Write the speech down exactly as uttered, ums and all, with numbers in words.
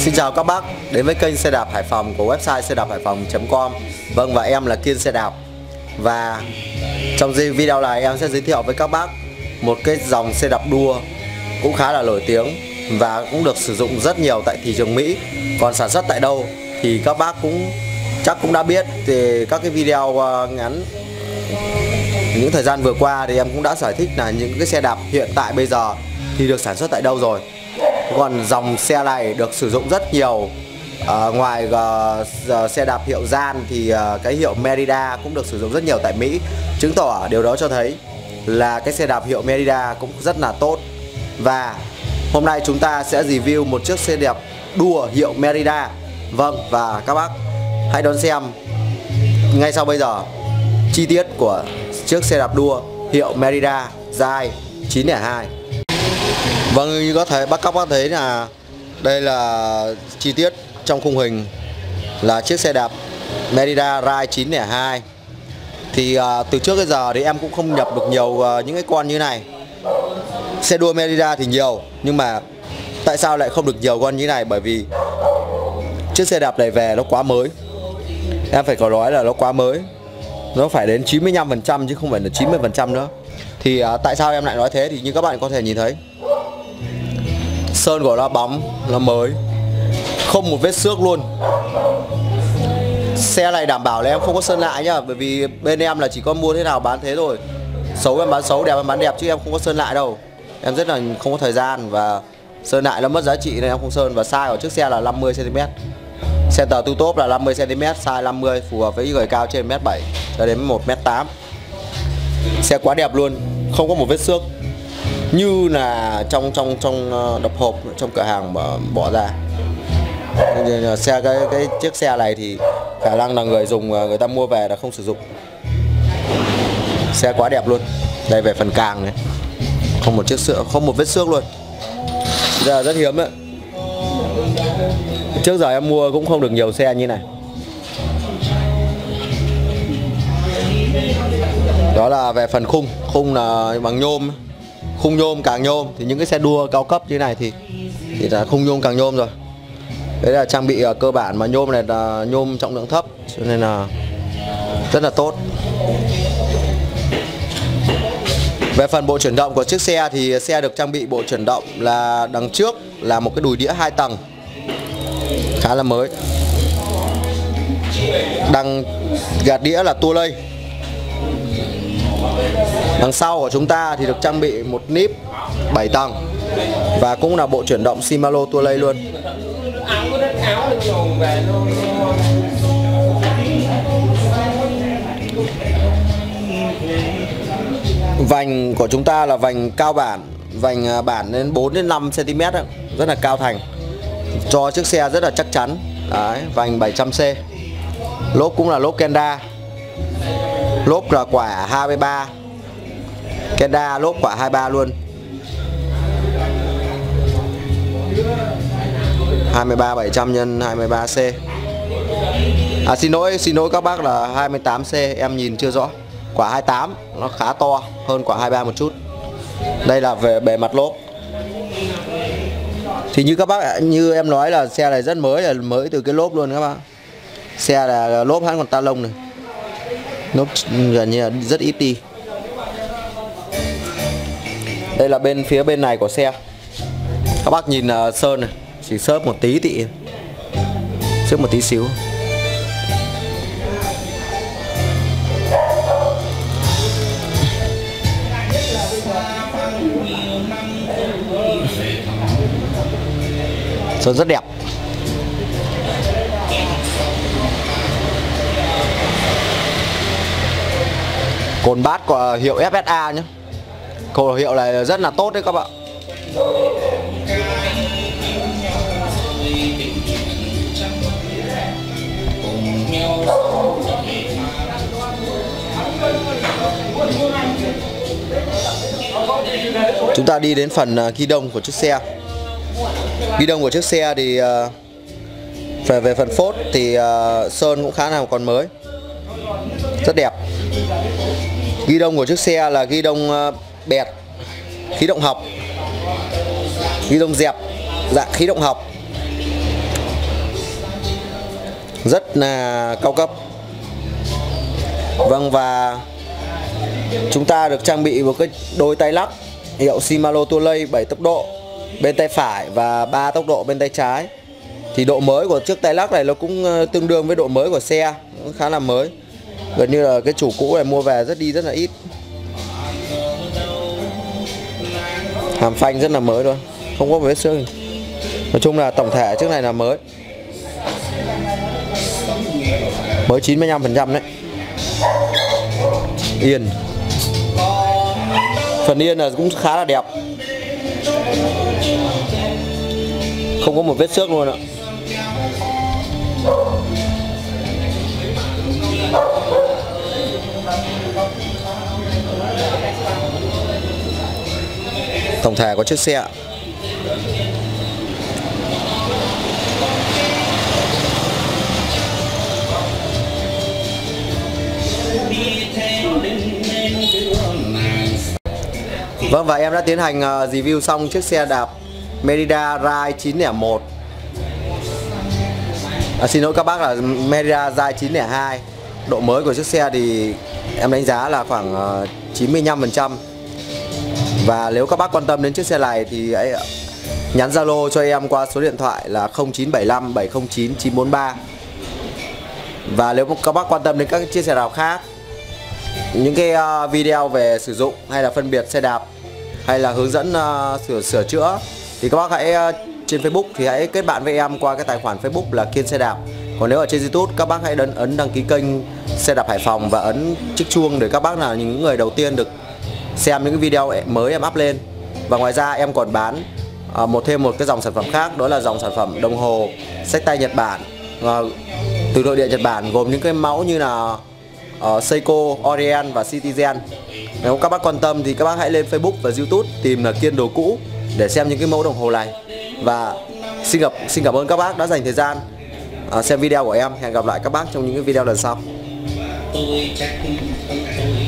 Xin chào các bác đến với kênh xe đạp Hải Phòng của website xe đạp hải phòng chấm com. Vâng, và em là Kiên Xe Đạp. Và trong video này em sẽ giới thiệu với các bác một cái dòng xe đạp đua cũng khá là nổi tiếng và cũng được sử dụng rất nhiều tại thị trường Mỹ. Còn sản xuất tại đâu thì các bác cũng chắc cũng đã biết, thì các cái video ngắn những thời gian vừa qua thì em cũng đã giải thích là những cái xe đạp hiện tại bây giờ thì được sản xuất tại đâu rồi. Còn dòng xe này được sử dụng rất nhiều. À, ngoài uh, xe đạp hiệu Gian thì uh, cái hiệu Merida cũng được sử dụng rất nhiều tại Mỹ, chứng tỏ điều đó cho thấy là cái xe đạp hiệu Merida cũng rất là tốt. Và hôm nay chúng ta sẽ review một chiếc xe đạp đua hiệu Merida. Vâng, và các bác hãy đón xem ngay sau bây giờ chi tiết của chiếc xe đạp đua hiệu Merida dài chín không hai. Vâng, như có thể các bác thấy là đây là chi tiết trong khung hình là chiếc xe đạp Merida Ride chín không hai. Thì uh, từ trước đến giờ thì em cũng không nhập được nhiều uh, những cái con như này. Xe đua Merida thì nhiều, nhưng mà tại sao lại không được nhiều con như này? Bởi vì chiếc xe đạp này về nó quá mới. Em phải có nói là nó quá mới. Nó phải đến chín mươi lăm phần trăm chứ không phải là chín mươi phần trăm nữa. Thì uh, tại sao em lại nói thế? Thì như các bạn có thể nhìn thấy, sơn của nó bóng, nó mới, không một vết xước luôn. Xe này đảm bảo là em không có sơn lại nhá, bởi vì bên em là chỉ có mua thế nào bán thế thôi. Xấu em bán xấu, đẹp em bán đẹp, chứ em không có sơn lại đâu. Em rất là không có thời gian và sơn lại nó mất giá trị nên em không sơn. Và size của chiếc xe là năm mươi xăng ti mét. Center two top là năm mươi xăng ti mét, size năm mươi, phù hợp với người cao trên một mét bảy cho đến một mét tám. Xe quá đẹp luôn, không có một vết xước như là trong trong trong đập hộp trong cửa hàng mà bỏ ra. Xe cái cái chiếc xe này thì khả năng là người dùng người ta mua về là không sử dụng. Xe quá đẹp luôn. Đây về phần càng này, không một chiếc xước, không một vết xước luôn. Giờ rất hiếm đấy. Trước giờ em mua cũng không được nhiều xe như này. Đó là về phần khung, khung là bằng nhôm, khung nhôm càng nhôm. Thì những cái xe đua cao cấp như này thì thì là khung nhôm càng nhôm rồi. Đấy là trang bị uh, cơ bản, mà nhôm này là nhôm trọng lượng thấp cho nên là rất là tốt. Về phần bộ chuyển động của chiếc xe thì xe được trang bị bộ chuyển động là đằng trước là một cái đùi đĩa hai tầng khá là mới. Đằng gạt đĩa là tua lây. Đằng sau của chúng ta thì được trang bị một níp bảy tầng và cũng là bộ chuyển động Shimano tua lây luôn. Vành của chúng ta là vành cao bản, vành bản đến bốn đến năm xăng ti mét, rất là cao thành, cho chiếc xe rất là chắc chắn. Đấy, vành bảy trăm xê. Lốp cũng là lốp Kenda. Lốp là quả hai mươi ba. Kenda lốp quả hai mươi ba luôn. hai mươi ba bảy trăm nhân hai mươi ba xê. À xin lỗi, xin lỗi các bác là hai mươi tám xê, em nhìn chưa rõ. Quả hai mươi tám nó khá to hơn quả hai mươi ba một chút. Đây là về bề mặt lốp. Thì như các bác, như em nói là xe này rất mới, là mới từ cái lốp luôn các bác. Xe là lốp hắn còn ta lông này. Lốp gần như là rất ít đi. Đây là bên phía bên này của xe. Các bác nhìn uh, sơn này, chỉ xớp một tí tị, xớp một tí xíu. Sơn rất đẹp. Cồn bát của hiệu ép ét a nhé. Cồn hiệu này rất là tốt đấy các bạn. Chúng ta đi đến phần uh, ghi đông của chiếc xe. Ghi đông của chiếc xe thì uh, về về phần phốt thì uh, sơn cũng khá là còn mới, rất đẹp. Ghi đông của chiếc xe là ghi đông uh, bẹt, khí động học, ghi đông dẹp dạng khí động học. rất là cao cấp. Vâng, và chúng ta được trang bị một cái đôi tay lắc hiệu Shimano Tourlay bảy tốc độ bên tay phải và ba tốc độ bên tay trái. Thì độ mới của chiếc tay lắc này nó cũng tương đương với độ mới của xe, cũng khá là mới. Gần như là cái chủ cũ này mua về rất đi rất là ít. Hàm phanh rất là mới luôn, không có một vết xước. Nói chung là tổng thể chiếc này là mới. Mới chín mươi lăm phần trăm đấy. Yên. Phần yên là cũng khá là đẹp. Không có một vết xước luôn ạ. Tổng thể của chiếc xe. Vâng, và em đã tiến hành uh, review xong chiếc xe đạp Merida Ride chín không một. À, xin lỗi các bác là Merida Ride chín không hai. Độ mới của chiếc xe thì em đánh giá là khoảng uh, chín mươi lăm phần trăm. Và nếu các bác quan tâm đến chiếc xe này thì hãy nhắn Zalo cho em qua số điện thoại là không chín bảy lăm bảy không chín chín bốn ba. Và nếu các bác quan tâm đến các chiếc xe đạp khác, những cái uh, video về sử dụng hay là phân biệt xe đạp hay là hướng dẫn uh, sửa sửa chữa thì các bác hãy uh, trên Facebook thì hãy kết bạn với em qua cái tài khoản Facebook là Kiên Xe Đạp. Còn nếu ở trên YouTube các bác hãy ấn, ấn đăng ký kênh Xe Đạp Hải Phòng và ấn chiếc chuông để các bác là những người đầu tiên được xem những cái video mới em up lên. Và ngoài ra em còn bán uh, một thêm một cái dòng sản phẩm khác, đó là dòng sản phẩm đồng hồ xách tay Nhật Bản uh, từ nội địa Nhật Bản, gồm những cái mẫu như là uh, Seiko, Orient và Citizen. Nếu các bác quan tâm thì các bác hãy lên Facebook và YouTube tìm là Kiên Đồ Cũ để xem những cái mẫu đồng hồ này. Và xin gặp xin cảm ơn các bác đã dành thời gian uh, xem video của em. Hẹn gặp lại các bác trong những cái video lần sau.